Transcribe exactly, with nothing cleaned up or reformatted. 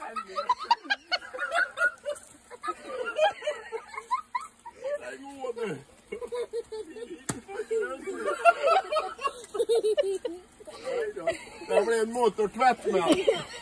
Nej, gå nu. Det blir en motortvätt med.